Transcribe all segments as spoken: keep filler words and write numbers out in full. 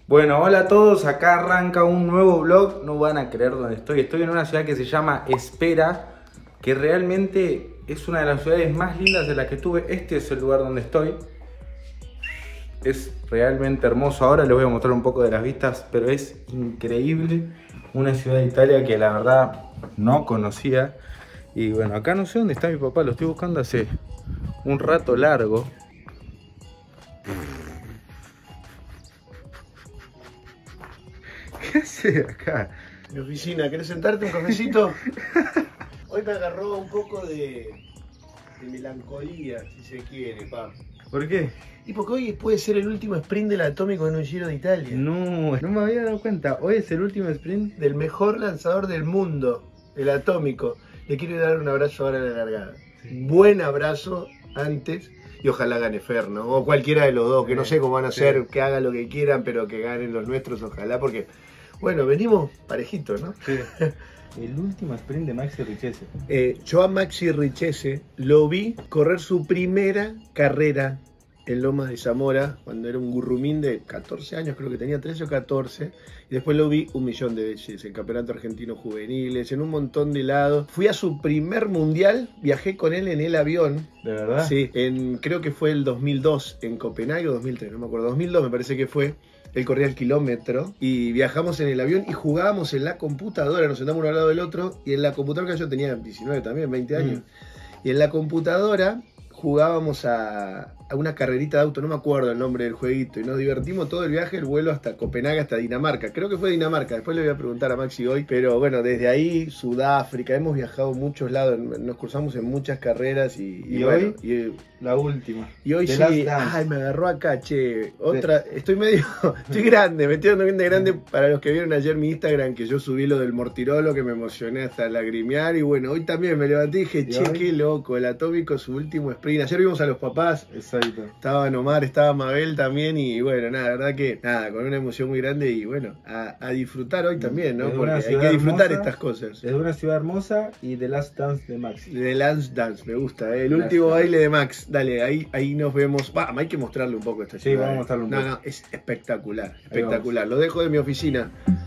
Bueno, hola a todos, acá arranca un nuevo vlog. No van a creer dónde estoy. Estoy en una ciudad que se llama Espera, que realmente es una de las ciudades más lindas de las que estuve. Este es el lugar donde estoy. Es realmente hermoso. Ahora les voy a mostrar un poco de las vistas, pero es increíble. Una ciudad de Italia que la verdad no conocía. Y bueno, acá no sé dónde está mi papá. Lo estoy buscando hace un rato largo. ¿Qué hace acá? Mi oficina, ¿querés sentarte un cafecito? Hoy me agarró un poco de, de melancolía, si se quiere, pa. ¿Por qué? Y porque hoy puede ser el último sprint del Atómico en un Giro de Italia. No, no me había dado cuenta. Hoy es el último sprint Del mejor lanzador del mundo, el Atómico. Le quiero dar un abrazo ahora en la largada. Sí. Buen abrazo antes. Y ojalá gane Fer, ¿no? O cualquiera de los dos, que no sé cómo van a hacer, sí. Que hagan lo que quieran, pero que ganen los nuestros, ojalá, porque, bueno, venimos parejitos, ¿no? Sí. El último sprint de Maxi Richese. Eh, yo a Maxi Richese lo vi correr su primera carrera en Lomas de Zamora, cuando era un gurrumín de catorce años, creo que tenía trece o catorce, y después lo vi un millón de veces, en Campeonato Argentino Juveniles, en un montón de lados. Fui a su primer mundial, viajé con él en el avión. ¿De verdad? Sí, en, creo que fue el dos mil dos, en Copenhague o dos mil tres, no me acuerdo, dos mil dos me parece que fue. Él corría el kilómetro y viajamos en el avión y jugábamos en la computadora, nos sentamos uno al lado del otro, y en la computadora, que yo tenía diecinueve también, veinte años, mm. y en la computadora jugábamos a, a una carrerita de auto, no me acuerdo el nombre del jueguito, y nos divertimos todo el viaje, el vuelo hasta Copenhague, hasta Dinamarca. Creo que fue Dinamarca, después le voy a preguntar a Maxi hoy, pero bueno, desde ahí, Sudáfrica, hemos viajado a muchos lados, nos cruzamos en muchas carreras y, y, ¿Y bueno, hoy y, la última. Y hoy sí, ay, me agarró acá, che, otra, estoy medio, estoy grande, me estoy dando bien de grande para los que vieron ayer mi Instagram, que yo subí lo del Mortirolo, que me emocioné hasta lagrimear, y bueno, hoy también me levanté y dije, che, qué loco, el Atómico, su último sprint. Ayer vimos a los papás. Exacto. Estaba Omar, estaba Mabel también, y bueno, nada, la verdad que nada, con una emoción muy grande, y bueno, a, a disfrutar hoy también, ¿no? Porque hay que disfrutar hermosa, estas cosas. Es una ciudad hermosa y The Last Dance de Max. The Last Dance, me gusta, ¿eh? El Last último Dance. Baile de Max. Dale, ahí, ahí nos vemos. Va, hay que mostrarle un poco esta ciudad. Sí, vamos a mostrarle un poco. No, no, es espectacular, espectacular. Lo dejo de mi oficina.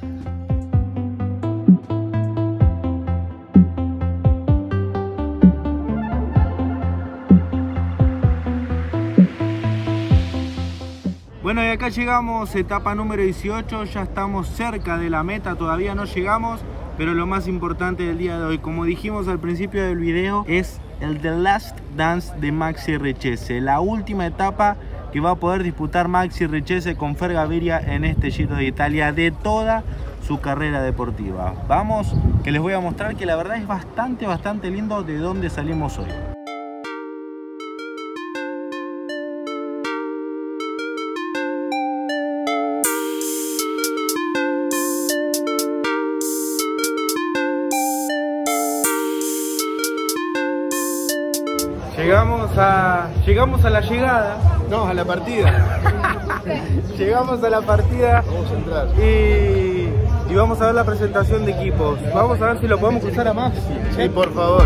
Bueno, y acá llegamos, etapa número dieciocho, ya estamos cerca de la meta, todavía no llegamos, pero lo más importante del día de hoy, como dijimos al principio del video, es el The Last Dance de Maxi Richese, la última etapa que va a poder disputar Maxi Richese con Fer Gaviria en este Giro de Italia de toda su carrera deportiva. Vamos, que les voy a mostrar que la verdad es bastante, bastante lindo de dónde salimos hoy. Llegamos a, llegamos a la llegada. No, a la partida. Llegamos a la partida. Vamos a entrar. Y, y vamos a ver la presentación de equipos. Vamos a ver si lo podemos cruzar a Maxi. Sí, por favor.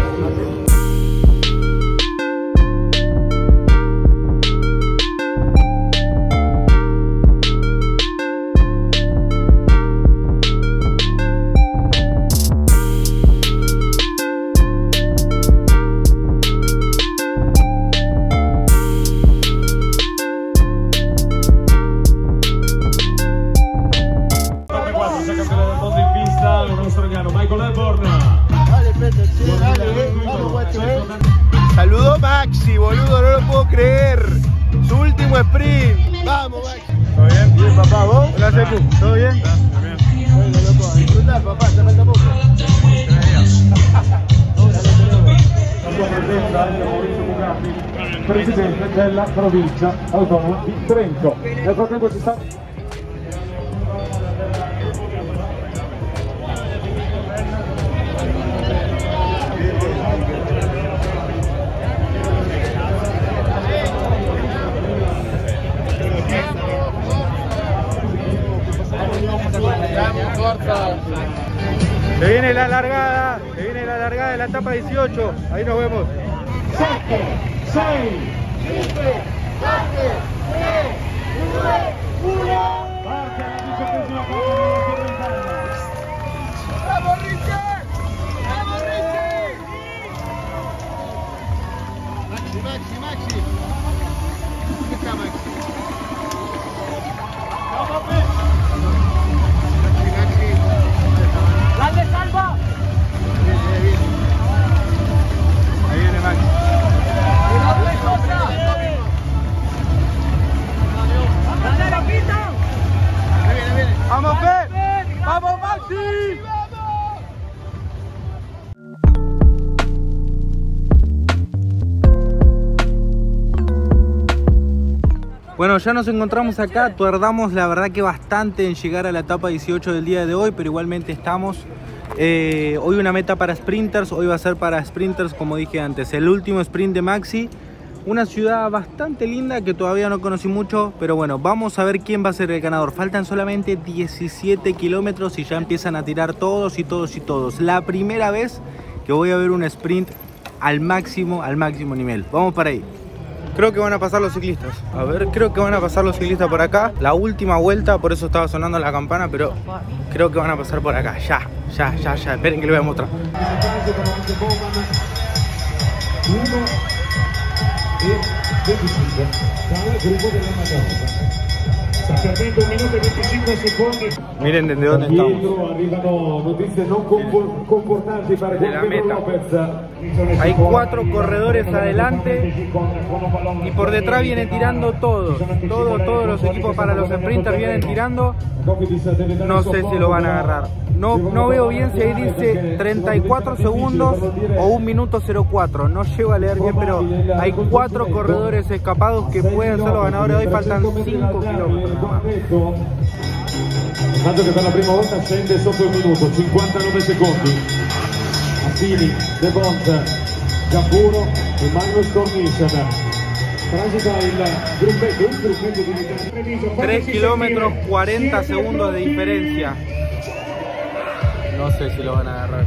Saludó Maxi, boludo, no lo puedo creer. Su último sprint. Vamos, Maxi. ¿Todo bien? Bien, papá, ¿vos? Hola, Secu. ¿Todo bien? Bien. Bueno, loco, a disfrutar, papá, te falta poco. Presidente della provincia autonoma di Trento. Nel frattempo ci sta Se viene la largada, se viene la largada de la etapa dieciocho, ahí nos vemos. sette, sei, cinque, quattro, tre, due, uno. ¡Grande Salva! Ahí viene Maxi. ¡Grande Loquito! ¡Vamos, Fe! ¡Vamos, Maxi! Bueno, ya nos encontramos acá, tardamos la verdad que bastante en llegar a la etapa dieciocho del día de hoy, pero igualmente estamos. Eh, hoy una meta para sprinters, hoy va a ser para sprinters como dije antes, el último sprint de Maxi. Una ciudad bastante linda que todavía no conocí mucho, pero bueno, vamos a ver quién va a ser el ganador. Faltan solamente diecisiete kilómetros y ya empiezan a tirar todos y todos y todos. La primera vez que voy a ver un sprint al máximo, al máximo nivel. Vamos para ahí. Creo que van a pasar los ciclistas. A ver, creo que van a pasar los ciclistas por acá. La última vuelta, por eso estaba sonando la campana, pero creo que van a pasar por acá. Ya, ya, ya, ya. Esperen que les voy a mostrar. Miren desde dónde estamos. De la meta. Hay cuatro corredores adelante y por detrás vienen tirando todos. Todos, todos los equipos para los sprinters vienen tirando. No sé si lo van a agarrar. No, no veo bien si ahí dice treinta y cuatro segundos o un minuto cero cuatro. No llego a leer bien, pero hay cuatro corredores escapados que pueden ser los ganadores de hoy. Faltan cinco kilómetros. Tanto che per la prima volta scende sotto il minuto, cinquantanove secondi. Affini, De Bont, Gamburo e Magnus Cornissen. Transita il gruppetto, un gruppetto di tres kilómetros cuarenta segundos de diferencia. No sé si lo van a agarrar.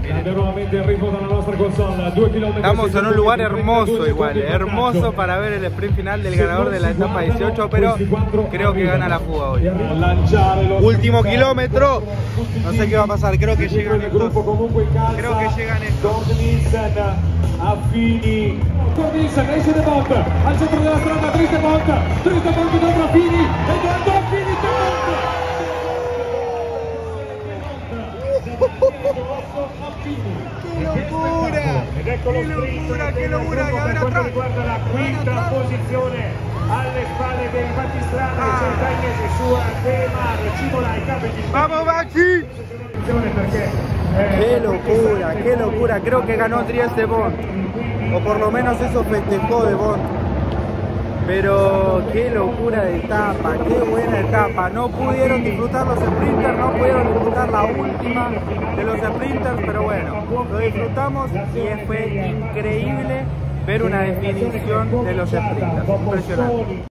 Estamos en un lugar hermoso igual, hermoso para ver el sprint final del ganador de la etapa dieciocho, pero creo que gana la fuga hoy. Último kilómetro. No sé qué va a pasar, creo que llegan estos. Creo que llegan estos. Affini, Cornissen, esce De Bont, al centro della strada, Dries De Bont, Dries De Bont contro Affini, e quando Affini ¡Qué locura! ¡Qué locura, qué locura! Y a ver atrás. Riguarda la quinta posizione alle spalle del battistrada, ah. C'è il tagliese su De Mar, Cimola e Cavendish. ¡Vamos, Maxi! ¡Qué locura, qué locura! Creo que ganó Dries De Bont, o por lo menos eso festejó De Bont. Pero qué locura de etapa, qué buena etapa. No pudieron disfrutar los sprinters, no pudieron disfrutar la última de los sprinters, pero bueno, lo disfrutamos y fue increíble ver una definición de los sprinters. Impresionante.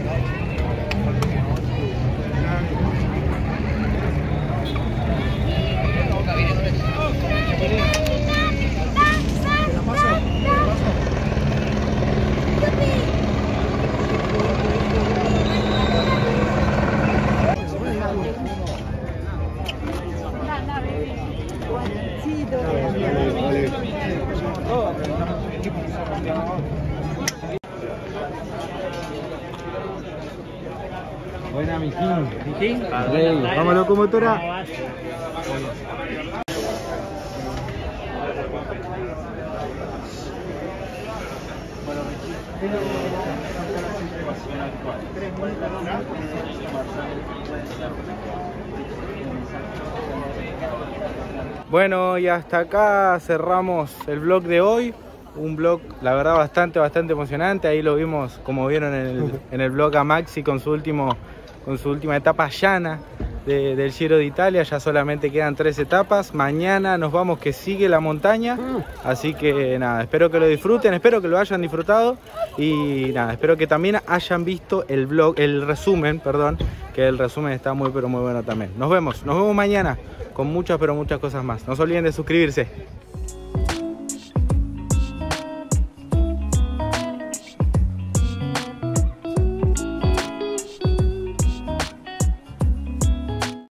Buena, mi King. ¿Mi King? Rey. Vamos, locomotora. Bueno, y hasta acá cerramos el vlog de hoy. Un vlog, la verdad, bastante, bastante emocionante. Ahí lo vimos, como vieron en el, en el vlog, a Maxi con su, último, con su última etapa llana de, del Giro de Italia. Ya solamente quedan tres etapas. Mañana nos vamos, que sigue la montaña. Así que nada, espero que lo disfruten, espero que lo hayan disfrutado. Y nada, espero que también hayan visto el vlog, el resumen, perdón, que el resumen está muy, pero muy bueno también. Nos vemos, nos vemos mañana con muchas, pero muchas cosas más. No se olviden de suscribirse.